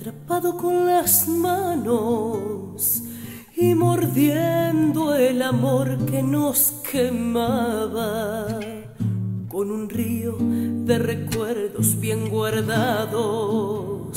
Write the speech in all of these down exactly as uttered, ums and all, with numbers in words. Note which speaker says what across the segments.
Speaker 1: atrapado con las manos y mordiendo el amor que nos quemaba, con un río de recuerdos bien guardados.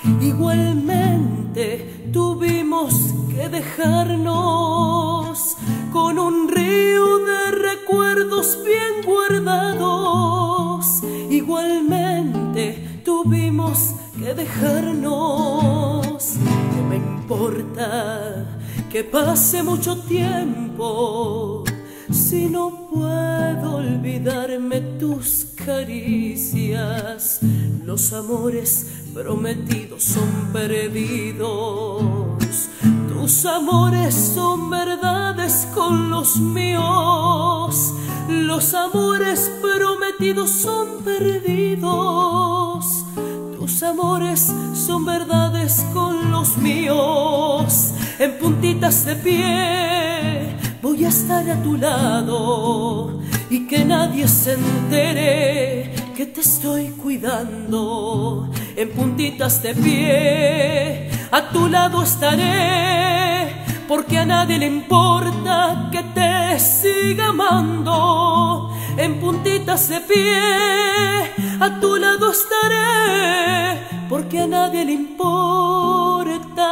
Speaker 1: Igualmente tuvimos que dejarnos, con un río de recuerdos bien guardados. Igualmente tuvimos que dejarnos. ¿Qué me importa que pase mucho tiempo si no puedo olvidarme tus caricias? Los amores prometidos son perdidos, tus amores son verdades con los míos. Los amores prometidos son perdidos, tus amores son verdades con los míos. En puntitas de pie voy a estar a tu lado y que nadie se entere que te estoy cuidando. En puntitas de pie a tu lado estaré, porque a nadie le importa que te siga amando. En puntitas de pie a tu lado estaré, porque a nadie le importa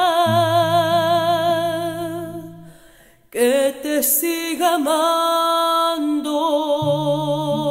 Speaker 1: que te siga amando.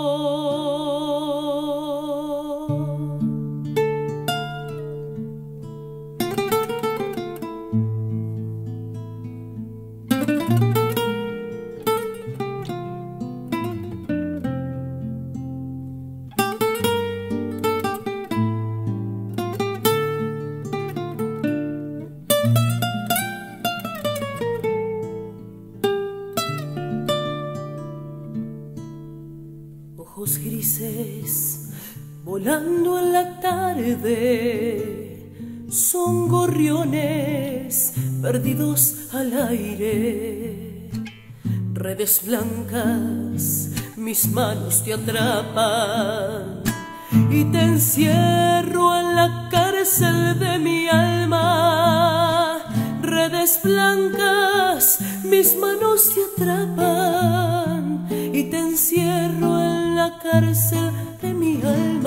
Speaker 1: Ojos grises volando en la tarde, son gorriones perdidos al aire. Redes blancas, mis manos te atrapan y te encierro en la cárcel de mi alma. Redes blancas, mis manos te atrapan y te encierro en la cárcel de mi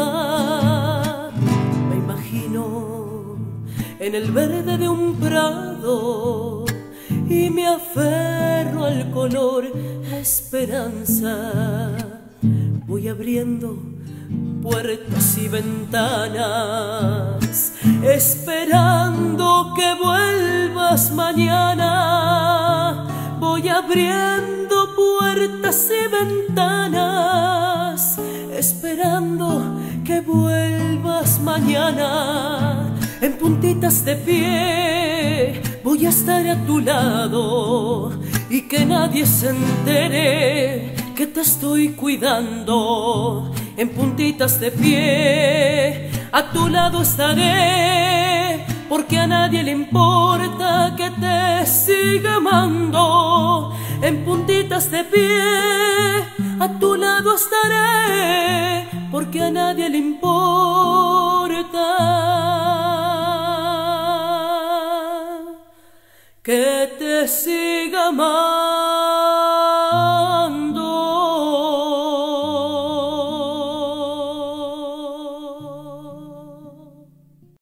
Speaker 1: alma. Me imagino en el verde de un prado y me aferro al color esperanza. Voy abriendo puertas y ventanas, esperando que vuelvas mañana. Voy abriendo puertas y ventanas, esperando que vuelvas mañana. En puntitas de pie voy a estar a tu lado y que nadie se entere que te estoy cuidando. En puntitas de pie a tu lado estaré, porque a nadie le importa que te siga amando. En puntitas de pie a tu lado estaré, porque a nadie le importa que te siga amando.